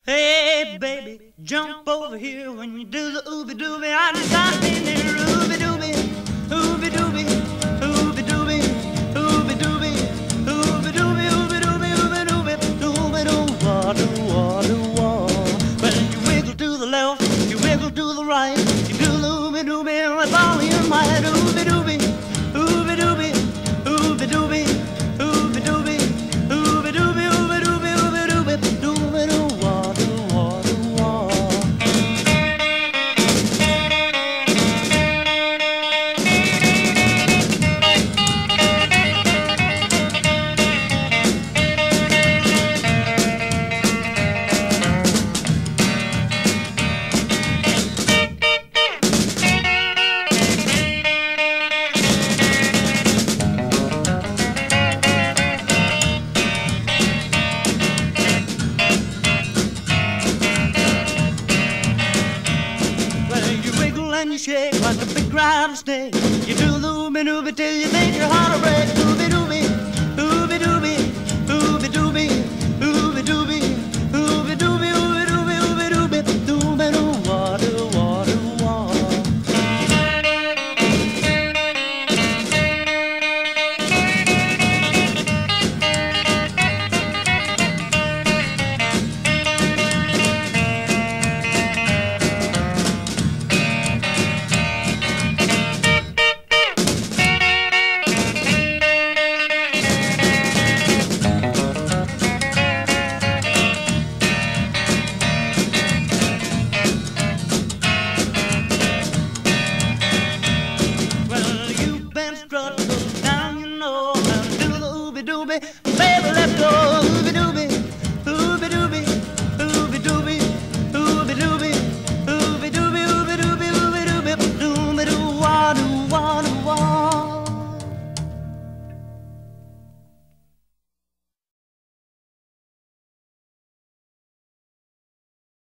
Hey, baby, jump over here when you do the ooby dooby. I just got in there, ooby dooby, ooby dooby, ooby dooby, ooby dooby, ooby dooby, ooby dooby, ooby dooby, dooby doo, wah doo, wah doo, wah. Well, you wiggle to the left, you wiggle to the right, you do the ooby dooby with all your might, ooby dooby, ooby dooby, ooby dooby, ooby dooby, ooby dooby, ooby dooby, ooby dooby, dooby doo. And you shake like a big rattlesnake. You do the ooby dooby till you think your heart will break.